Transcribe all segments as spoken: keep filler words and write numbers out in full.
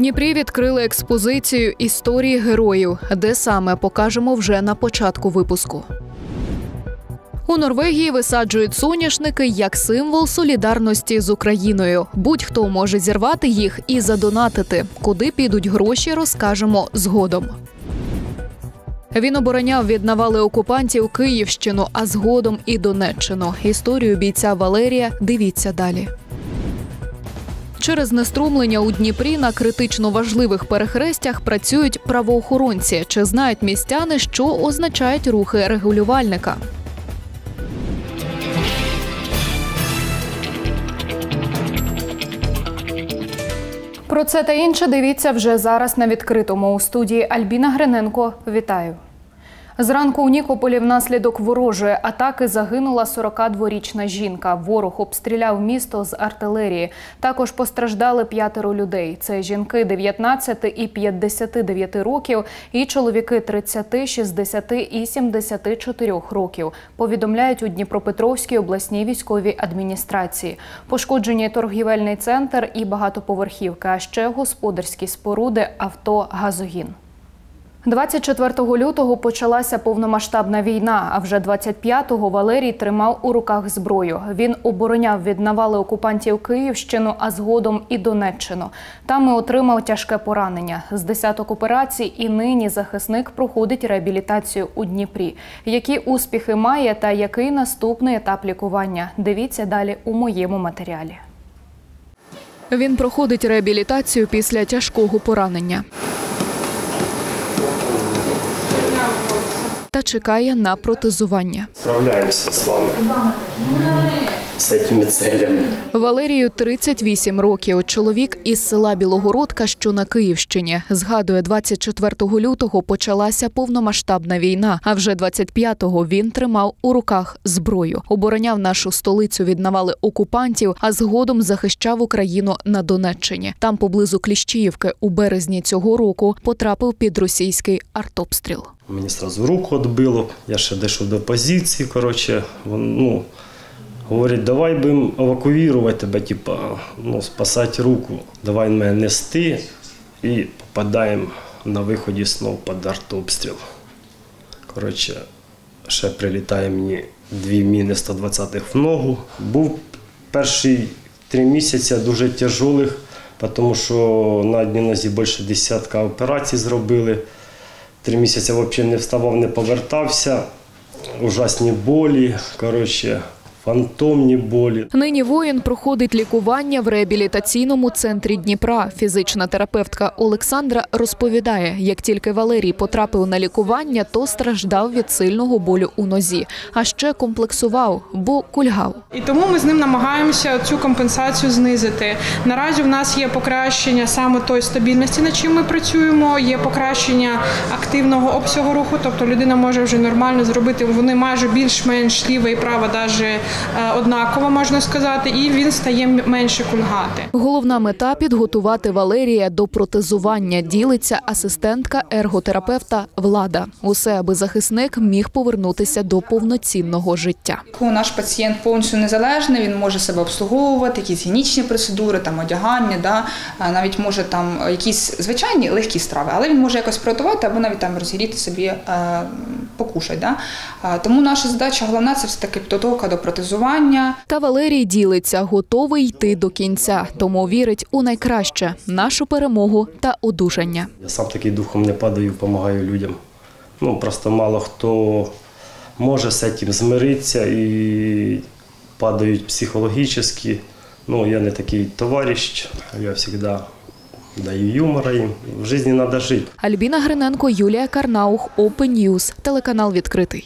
Дніпрі відкрили експозицію історії героїв, де саме покажемо вже на початку випуску. У Норвегії висаджують соняшники як символ солідарності з Україною. Будь-хто може зірвати їх і задонатити. Куди підуть гроші, розкажемо згодом. Він обороняв від навали окупантів Київщину, а згодом і Донеччину. Історію бійця Валерія дивіться далі. Через знеструмлення у Дніпрі на критично важливих перехрестях працюють правоохоронці. Чи знають містяни, що означають рухи регулювальника? Про це та інше дивіться вже зараз на відкритому. У студії Альбіна Гриненко. Вітаю. Зранку у Нікополі внаслідок ворожої атаки загинула сорокадворічна жінка. Ворог обстріляв місто з артилерії. Також постраждали п'ятеро людей. Це жінки дев'ятнадцяти і п'ятдесяти дев'яти років і чоловіки тридцяти, шістдесяти і сімдесяти чотирьох років. Повідомляють у Дніпропетровській обласній військовій адміністрації. Пошкоджені торгівельний центр і багатоповерхівки, а ще господарські споруди, авто, газогін. двадцять четвертого лютого почалася повномасштабна війна, а вже двадцять п'ятого Валерій тримав у руках зброю. Він обороняв від навали окупантів Київщину, а згодом і Донеччину. Там і отримав тяжке поранення. З десяток операцій і нині захисник проходить реабілітацію у Дніпрі. Які успіхи має та який наступний етап лікування? Дивіться далі у моєму матеріалі. Він проходить реабілітацію після тяжкого поранення та чекає на протезування. Справляємося з вами з цими цілями. Валерію тридцять вісім років. Чоловік із села Білогородка, що на Київщині. Згадує, двадцять четвертого лютого почалася повномасштабна війна, а вже двадцять п'ятого він тримав у руках зброю. Обороняв нашу столицю від навали окупантів, а згодом захищав Україну на Донеччині. Там поблизу Кліщіївки у березні цього року потрапив під російський артобстріл. Мені одразу руку відбило, я ще дійшов до позиції, коротше, ну, говорять, давай будемо евакуювати тебе, типу, ну, спасати руку, давай мене нести і попадаємо на виході знову під артобстріл. Коротше, ще прилітає мені дві міни сто двадцятих в ногу. Був перші три місяці дуже тяжких, тому що на одній нозі більше десятка операцій зробили. Три місяці взагалі не вставав, не повертався, ужасні болі, коротше, фантомні болі. Нині воїн проходить лікування в реабілітаційному центрі Дніпра. Фізична терапевтка Олександра розповідає, як тільки Валерій потрапив на лікування, то страждав від сильного болю у нозі. А ще комплексував, бо кульгав. І тому ми з ним намагаємося цю компенсацію знизити. Наразі в нас є покращення саме тої стабільності, над чим ми працюємо, є покращення активного обсягу руху, тобто людина може вже нормально зробити, вони майже більш-менш ліва і права навіть однаково, можна сказати, і він стає менше кульгати. Головна мета – підготувати Валерія до протезування, ділиться асистентка ерготерапевта Влада. Усе, аби захисник міг повернутися до повноцінного життя. Наш пацієнт повністю незалежний, він може себе обслуговувати, якісь гігієнічні процедури, там одягання, да, навіть може там якісь звичайні легкі страви, але він може якось приготувати або навіть там розігріти собі, е, покушати. Да. Тому наша задача головна – це все-таки підготовка до протезування. Та Валерій ділиться, готовий йти до кінця, тому вірить у найкраще – нашу перемогу та одужання. Я сам такий духом не падаю, допомагаю людям. Ну, просто мало хто може з цим змиритися і падають психологічно. Ну, я не такий товариш, я завжди даю юмора їм. В житті треба жити. Альбіна Гриненко, Юлія Карнаух, Open News, телеканал «Відкритий».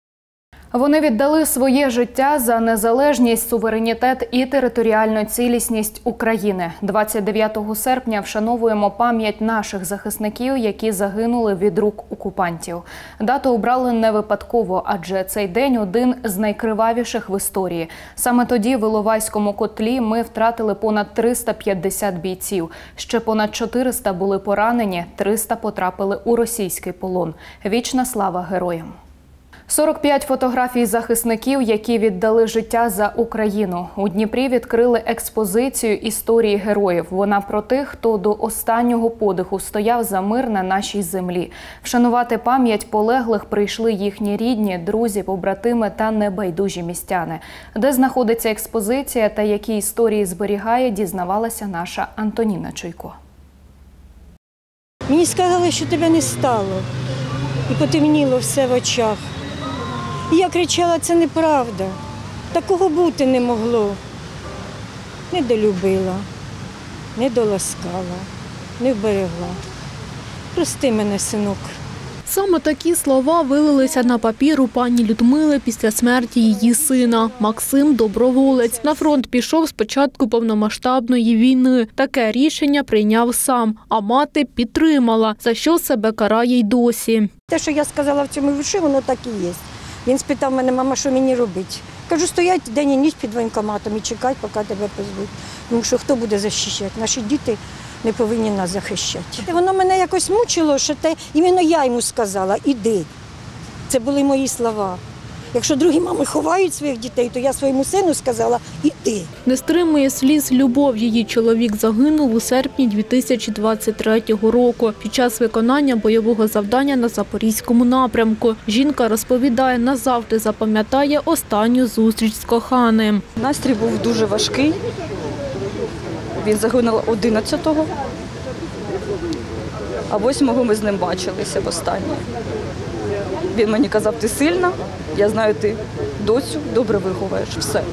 Вони віддали своє життя за незалежність, суверенітет і територіальну цілісність України. двадцять дев'ятого серпня вшановуємо пам'ять наших захисників, які загинули від рук окупантів. Дату обрали не випадково, адже цей день один з найкривавіших в історії. Саме тоді в Іловайському котлі ми втратили понад триста п'ятдесят бійців. Ще понад чотириста були поранені, триста потрапили у російський полон. Вічна слава героям! сорок п'ять фотографій захисників, які віддали життя за Україну. У Дніпрі відкрили експозицію історії героїв. Вона про тих, хто до останнього подиху стояв за мир на нашій землі. Вшанувати пам'ять полеглих прийшли їхні рідні, друзі, побратими та небайдужі містяни. Де знаходиться експозиція та які історії зберігає, дізнавалася наша Антоніна Чуйко. Мені сказали, що тебе не стало. І потемніло все в очах. І я кричала, це неправда. Такого бути не могло. Не долюбила, не доласкала, не вберегла. Прости мене, синок. Саме такі слова вилилися на папір у пані Людмили після смерті її сина. Максим – доброволець. На фронт пішов з початку повномасштабної війни. Таке рішення прийняв сам, а мати підтримала, за що себе карає й досі. Те, що я сказала в цьому вірші, воно так і є. Він спитав мене, мама, що мені робити? Кажу, стоять день і ніч під воєнкоматом і чекати, поки тебе позвуть. Тому що хто буде захищати? Наші діти не повинні нас захищати. Воно мене якось мучило, що те, іменно я йому сказала, іди. Це були мої слова. Якщо другі мами ховають своїх дітей, то я своєму сину сказала, іди. Не стримує сліз любов. Її чоловік загинув у серпні дві тисячі двадцять третього року під час виконання бойового завдання на Запорізькому напрямку. Жінка розповідає, назавжди запам'ятає останню зустріч з коханим. Настрій був дуже важкий. Він загинув одинадцятого, а восьмого ми з ним бачилися востаннє. Він мені казав, ти сильна, я знаю, ти доцю добре виховаєш, все.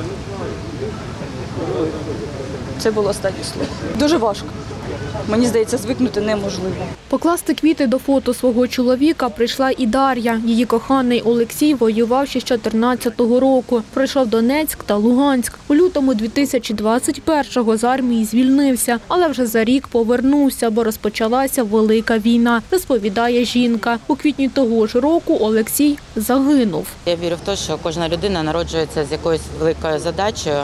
Це було останнє слово. Дуже важко. Мені здається, звикнути неможливо. Покласти квіти до фото свого чоловіка прийшла і Дар'я. Її коханий Олексій воював ще з чотирнадцятого року. Пройшов Донецьк та Луганськ. У лютому дві тисячі двадцять першого з армії звільнився, але вже за рік повернувся, бо розпочалася велика війна, розповідає жінка. У квітні того ж року Олексій загинув. Я вірю в те, що кожна людина народжується з якоюсь великою задачею.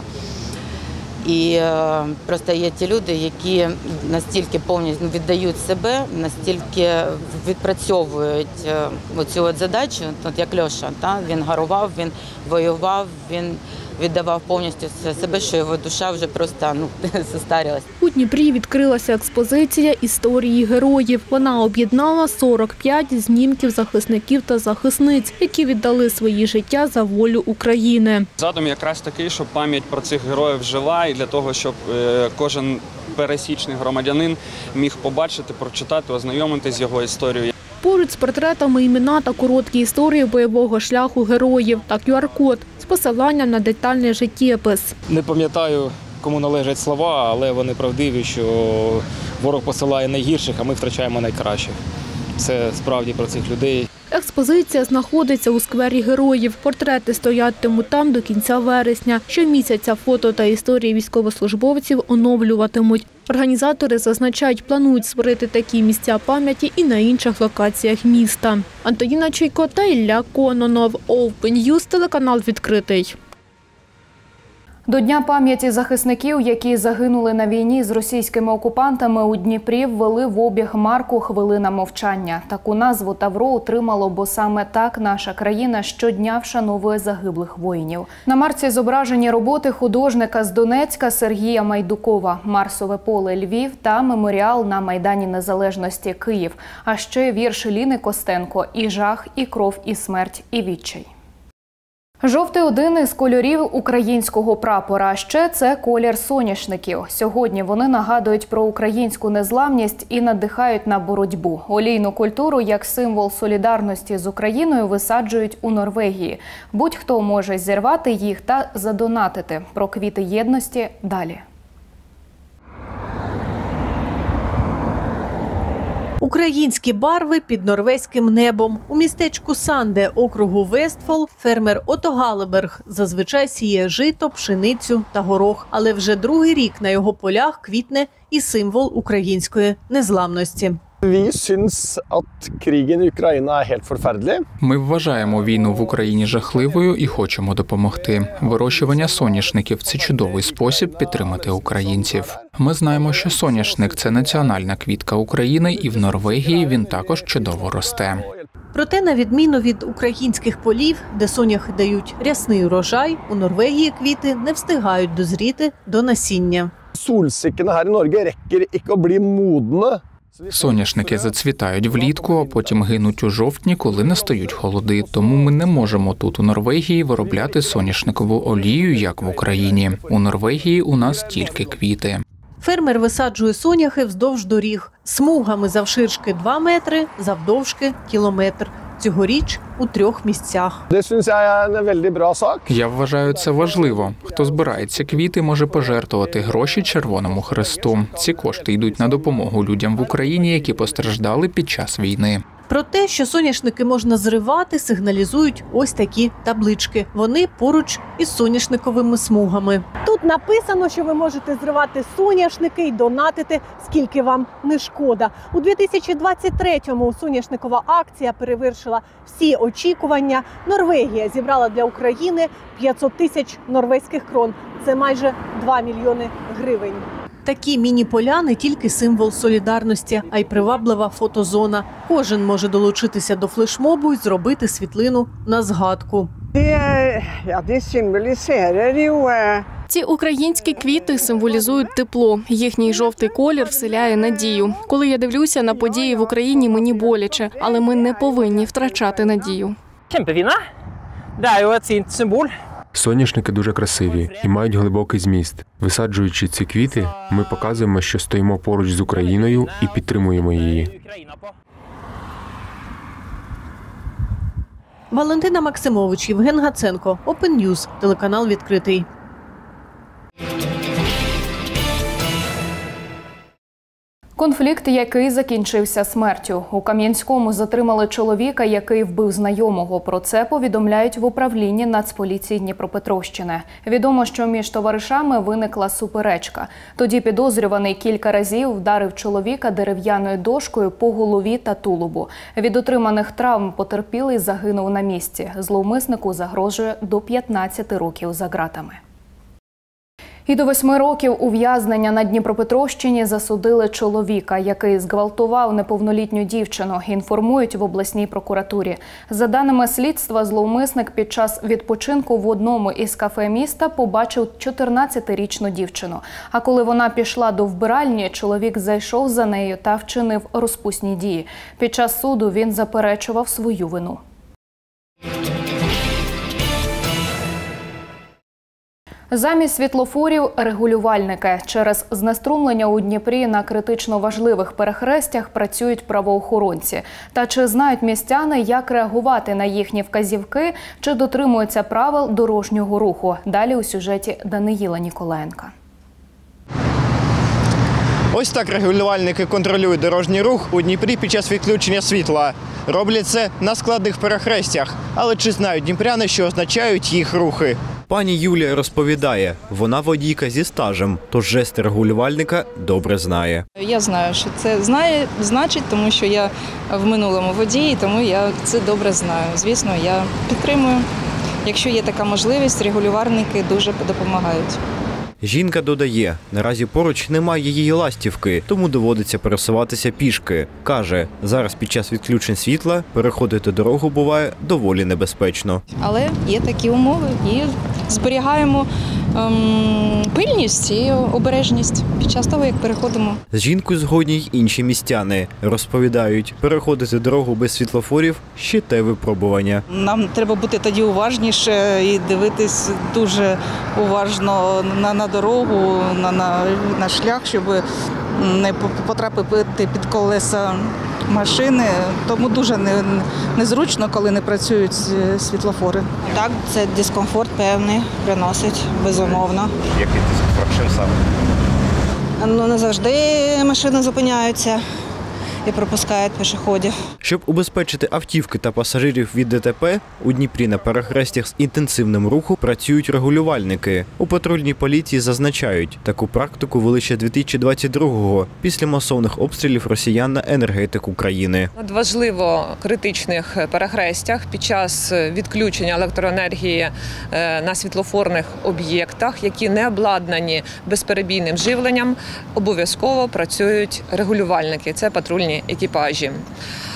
І е, просто є ті люди, які настільки повністю віддають себе, настільки відпрацьовують е, оцю от задачу, от як Льоша, та? Він гарував, він воював, він віддавав повністю себе, що його душа вже просто ну, застарілась. У Дніпрі відкрилася експозиція історії героїв. Вона об'єднала сорок п'ять знімків захисників та захисниць, які віддали свої життя за волю України. Задум якраз такий, щоб пам'ять про цих героїв жила, і для того, щоб кожен пересічний громадянин міг побачити, прочитати, ознайомитися з його історією. Поруч з портретами імена та короткі історії бойового шляху героїв та ку ар код з посиланням на детальний життєпис. Не пам'ятаю, кому належать слова, але вони правдиві, що ворог посилає найгірших, а ми втрачаємо найкращих. Це справді про цих людей. Експозиція знаходиться у сквері героїв. Портрети стоятимуть там до кінця вересня. Щомісяця фото та історії військовослужбовців оновлюватимуть. Організатори зазначають, планують створити такі місця пам'яті і на інших локаціях міста. Антоніна Чуйко та Ілля Кононов. Open News, телеканал «Відкритий». До Дня пам'яті захисників, які загинули на війні з російськими окупантами, у Дніпрі ввели в обіг марку «Хвилина мовчання». Таку назву Тавро отримало, бо саме так наша країна щодня вшановує загиблих воїнів. На марці зображені роботи художника з Донецька Сергія Майдукова, Марсове поле Львів та меморіал на Майдані Незалежності Київ. А ще вірш Ліни Костенко «І жах, і кров, і смерть, і відчай». Жовтий – один із кольорів українського прапора, а ще це колір соняшників. Сьогодні вони нагадують про українську незламність і надихають на боротьбу. Олійну культуру як символ солідарності з Україною висаджують у Норвегії. Будь-хто може зірвати їх та задонатити. Про квіти єдності далі. Українські барви під норвезьким небом. У містечку Санде, округу Вестфол, фермер Ото Галеберг зазвичай сіє жито, пшеницю та горох. Але вже другий рік на його полях квітне і символ української незламності. Vi syns at krigen i Ukraina er helt forferdelig. Ми вважаємо війну в Україні жахливою і хочемо допомогти. Вирощування соняшників – це чудовий спосіб підтримати українців. Ми знаємо, що соняшник – це національна квітка України, і в Норвегії він також чудово росте. Проте, на відміну від українських полів, де соняхи дають рясний урожай, у Норвегії квіти не встигають дозріти до насіння. Solsikkene her i Norge rekker ikke å bli modne. Соняшники зацвітають влітку, а потім гинуть у жовтні, коли настають холоди. Тому ми не можемо тут у Норвегії виробляти соняшникову олію, як в Україні. У Норвегії у нас тільки квіти. Фермер висаджує соняхи вздовж доріг, смугами завширшки два метри, завдовжки – кілометр. Цьогоріч у трьох місцях. Det synes jeg er en veldig bra sak. Я вважаю це важливо. Хто збирає ці квіти, може пожертвувати гроші Червоному Хресту. Ці кошти йдуть на допомогу людям в Україні, які постраждали під час війни. Про те, що соняшники можна зривати, сигналізують ось такі таблички. Вони поруч із соняшниковими смугами. Тут написано, що ви можете зривати соняшники і донатити, скільки вам не шкода. У дві тисячі двадцять третьому соняшникова акція перевершила всі очікування. Норвегія зібрала для України п'ятсот тисяч норвезьких крон. Це майже два мільйони гривень. Такі міні-поля не тільки символ солідарності, а й приваблива фотозона. Кожен може долучитися до флешмобу і зробити світлину на згадку. Ці українські квіти символізують тепло. Їхній жовтий колір вселяє надію. Коли я дивлюся на події в Україні, мені боляче, але ми не повинні втрачати надію. Kjempefine. Det er jo et fint symbol. Соняшники дуже красиві і мають глибокий зміст. Висаджуючи ці квіти, ми показуємо, що стоїмо поруч з Україною і підтримуємо її. Валентина Максимович, Євген Гаценко, Open News, телеканал «Відкритий». Конфлікт, який закінчився смертю. У Кам'янському затримали чоловіка, який вбив знайомого. Про це повідомляють в управлінні Нацполіції Дніпропетровщини. Відомо, що між товаришами виникла суперечка. Тоді підозрюваний кілька разів вдарив чоловіка дерев'яною дошкою по голові та тулубу. Від отриманих травм потерпілий загинув на місці. Зловмиснику загрожує до п'ятнадцяти років за ґратами. І до восьми років ув'язнення на Дніпропетровщині засудили чоловіка, який зґвалтував неповнолітню дівчину, інформують в обласній прокуратурі. За даними слідства, зловмисник під час відпочинку в одному із кафе міста побачив чотирнадцятирічну дівчину. А коли вона пішла до вбиральні, чоловік зайшов за нею та вчинив розпусні дії. Під час суду він заперечував свою вину. Замість світлофорів – регулювальники. Через знеструмлення у Дніпрі на критично важливих перехрестях працюють правоохоронці. Та чи знають містяни, як реагувати на їхні вказівки, чи дотримуються правил дорожнього руху? Далі у сюжеті Даниїла Ніколаєнка. Ось так регулювальники контролюють дорожній рух у Дніпрі під час відключення світла. Роблять це на складних перехрестях. Але чи знають дніпряни, що означають їх рухи? Пані Юлія розповідає, вона водійка зі стажем, тож жести регулювальника добре знає. Я знаю, що це знає, значить, тому що я в минулому водії, тому я це добре знаю. Звісно, я підтримую. Якщо є така можливість, регулювальники дуже допомагають. Жінка додає, наразі поруч немає її ластівки, тому доводиться пересуватися пішки. Каже, зараз під час відключень світла переходити дорогу буває доволі небезпечно. Але є такі умови і зберігаємо ем, пильність і обережність під час того, як переходимо. З жінкою згодні й інші містяни. Розповідають, переходити дорогу без світлофорів – ще те випробування. Нам треба бути тоді уважніше і дивитись дуже уважно на, на дорогу, на, на, на шлях, щоб не потрапити під колеса машини. Тому дуже не, незручно, коли не працюють світлофори. Так, це дискомфорт певний приносить, безумовно. Який дискомфорт? Чим саме? Ну, не завжди машини зупиняються і пропускають пішоходів. Щоб убезпечити автівки та пасажирів від ДТП, у Дніпрі на перехрестях з інтенсивним рухом працюють регулювальники. У патрульній поліції зазначають, таку практику вели ще дві тисячі двадцять другого, після масовних обстрілів росіян на енергетику країни. Надважливо критичних перехрестях під час відключення електроенергії на світлофорних об'єктах, які не обладнані безперебійним живленням, обов'язково працюють регулювальники. Це патрульні екіпажі.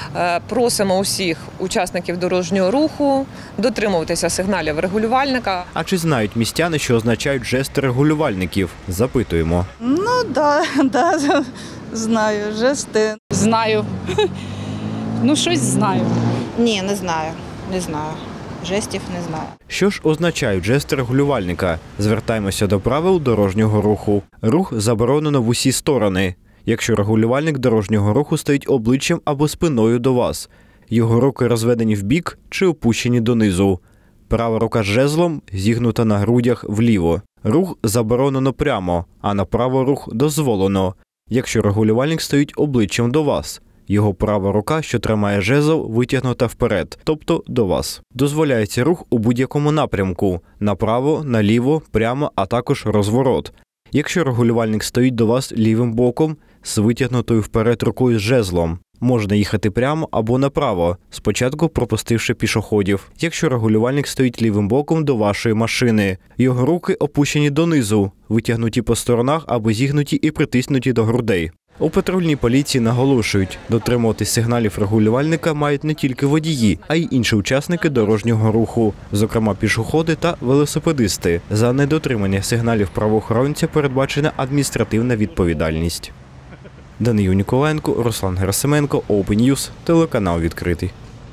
Просимо усіх учасників дорожнього руху дотримуватися сигналів регулювальника. А чи знають містяни, що означають жести регулювальників? Запитуємо. Ну, да, да, знаю, жести. Знаю. Ну, щось знаю. Ні, не знаю. Не знаю. Жестів не знаю. Що ж означають жести регулювальника? Звертаємося до правил дорожнього руху. Рух заборонено в усі сторони. Якщо регулювальник дорожнього руху стоїть обличчям або спиною до вас, його руки розведені вбік чи опущені донизу. Права рука з жезлом зігнута на грудях вліво. Рух заборонено прямо, а направо рух дозволено. Якщо регулювальник стоїть обличчям до вас, його права рука, що тримає жезл, витягнута вперед, тобто до вас. Дозволяється рух у будь-якому напрямку – направо, наліво, прямо, а також розворот. Якщо регулювальник стоїть до вас лівим боком, з витягнутою вперед рукою з жезлом, можна їхати прямо або направо, спочатку пропустивши пішоходів. Якщо регулювальник стоїть лівим боком до вашої машини, його руки опущені донизу, витягнуті по сторонах або зігнуті і притиснуті до грудей. У патрульній поліції наголошують, дотримуватись сигналів регулювальника мають не тільки водії, а й інші учасники дорожнього руху, зокрема пішоходи та велосипедисти. За недотримання сигналів правоохоронця передбачена адміністративна відповідальність. Данию Ніколенко, Руслан Герасименко, Open News, телеканал «Відкритий».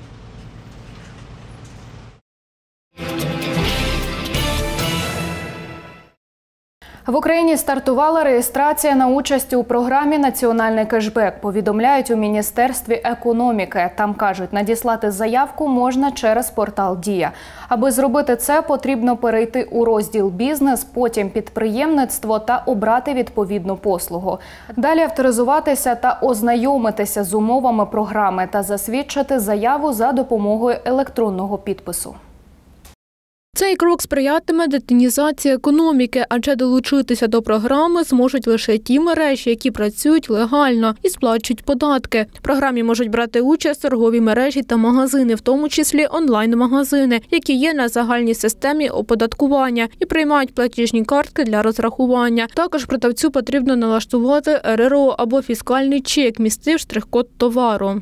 В Україні стартувала реєстрація на участь у програмі «Національний кешбек», повідомляють у Міністерстві економіки. Там кажуть, надіслати заявку можна через портал «Дія». Аби зробити це, потрібно перейти у розділ «Бізнес», потім «Підприємництво» та обрати відповідну послугу. Далі авторизуватися та ознайомитися з умовами програми та засвідчити заяву за допомогою електронного підпису. Цей крок сприятиме детінізації економіки, адже долучитися до програми зможуть лише ті мережі, які працюють легально і сплачують податки. В програмі можуть брати участь торгові мережі та магазини, в тому числі онлайн-магазини, які є на загальній системі оподаткування і приймають платіжні картки для розрахування. Також продавцю потрібно налаштувати ер ер о або фіскальний чек, містив штрих-код товару.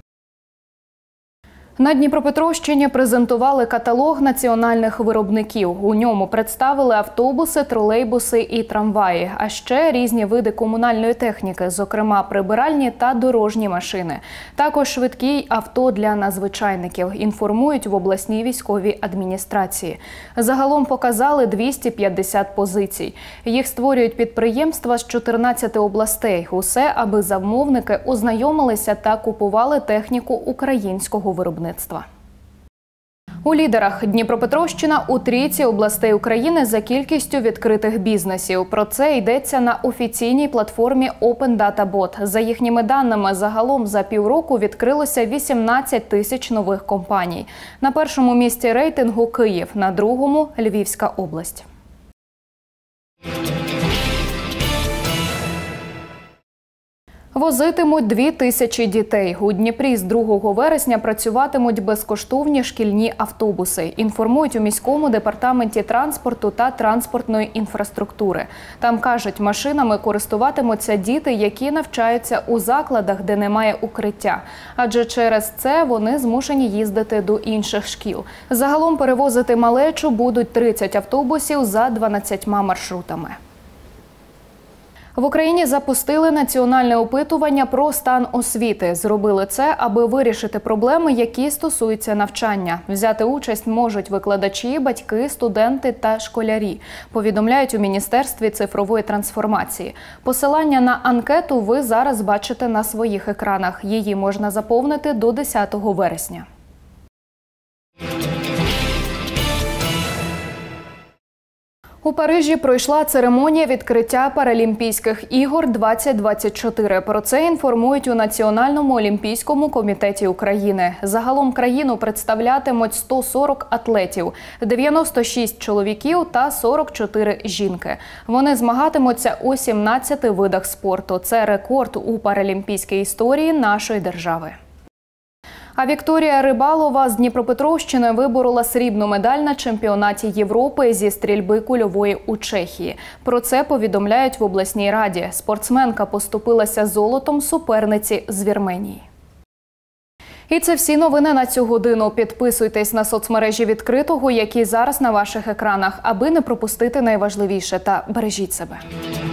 На Дніпропетровщині презентували каталог національних виробників. У ньому представили автобуси, тролейбуси і трамваї, а ще різні види комунальної техніки, зокрема прибиральні та дорожні машини. Також швидкі авто для надзвичайників, інформують в обласній військовій адміністрації. Загалом показали двісті п'ятдесят позицій. Їх створюють підприємства з чотирнадцяти областей. Усе, аби замовники ознайомилися та купували техніку українського виробництва. У лідерах Дніпропетровщина у трійці областей України за кількістю відкритих бізнесів. Про це йдеться на офіційній платформі Open Data Bot. За їхніми даними, загалом за півроку відкрилося вісімнадцять тисяч нових компаній. На першому місці рейтингу Київ, на другому – Львівська область. Возитимуть дві тисячі дітей. У Дніпрі з другого вересня працюватимуть безкоштовні шкільні автобуси. Інформують у міському департаменті транспорту та транспортної інфраструктури. Там кажуть, машинами користуватимуться діти, які навчаються у закладах, де немає укриття. Адже через це вони змушені їздити до інших шкіл. Загалом перевозити малечу будуть тридцять автобусів за дванадцятьма маршрутами. В Україні запустили національне опитування про стан освіти. Зробили це, аби вирішити проблеми, які стосуються навчання. Взяти участь можуть викладачі, батьки, студенти та школярі, повідомляють у Міністерстві цифрової трансформації. Посилання на анкету ви зараз бачите на своїх екранах. Її можна заповнити до десятого вересня. У Парижі пройшла церемонія відкриття Паралімпійських ігор двадцять двадцять чотири. Про це інформують у Національному олімпійському комітеті України. Загалом країну представлятимуть сто сорок атлетів, дев'яносто шість чоловіків та сорок чотири жінки. Вони змагатимуться у сімнадцяти видах спорту. Це рекорд у паралімпійській історії нашої держави. А Вікторія Рибалова з Дніпропетровщини виборола срібну медаль на чемпіонаті Європи зі стрільби кульової у Чехії. Про це повідомляють в обласній раді. Спортсменка поступилася золотом суперниці з Вірменії. І це всі новини на цю годину. Підписуйтесь на соцмережі відкритого, які зараз на ваших екранах, аби не пропустити найважливіше. Та бережіть себе.